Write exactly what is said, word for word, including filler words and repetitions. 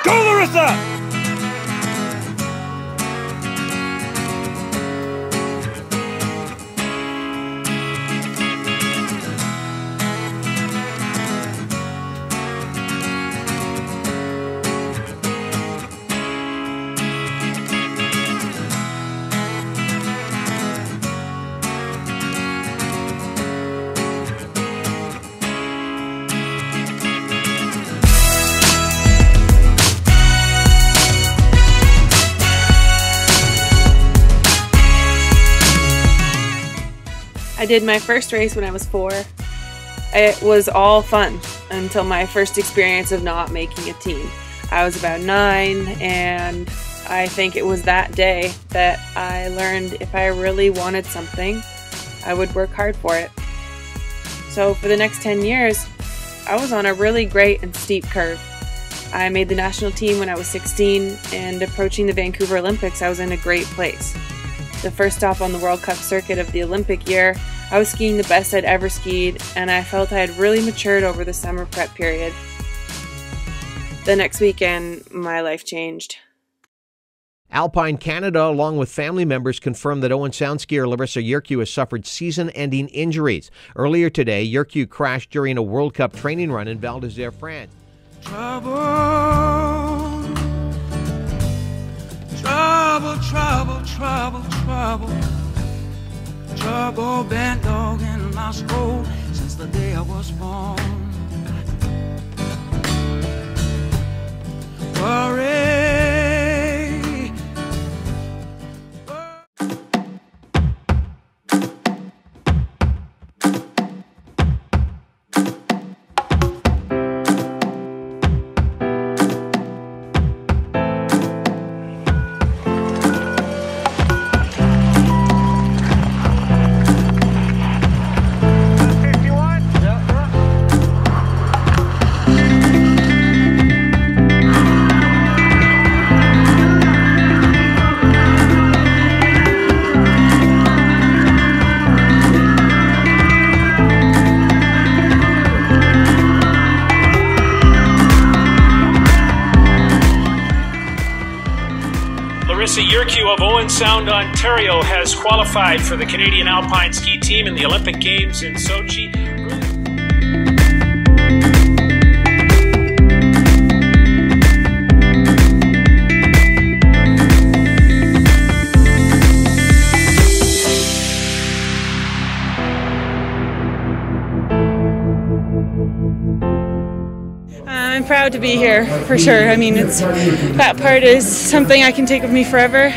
Go Larisa! I did my first race when I was four. It was all fun until my first experience of not making a team. I was about nine, and I think it was that day that I learned if I really wanted something, I would work hard for it. So for the next ten years, I was on a really great and steep curve. I made the national team when I was sixteen, and approaching the Vancouver Olympics, I was in a great place. The first stop on the World Cup circuit of the Olympic year, I was skiing the best I'd ever skied, and I felt I had really matured over the summer prep period. The next weekend, my life changed. Alpine Canada, along with family members, confirmed that Owen Sound skier Larisa Yurkiw has suffered season-ending injuries. Earlier today, Yurkiw crashed during a World Cup training run in Val d'Isère, France. Trouble, trouble, trouble, trouble, trouble. Trouble been dog in my soul since the day I was born. Worry. Larisa Yurkiw of Owen Sound, Ontario has qualified for the Canadian Alpine Ski Team in the Olympic Games in Sochi. I'm proud to be here, for sure. I mean, it's that part is something I can take with me forever.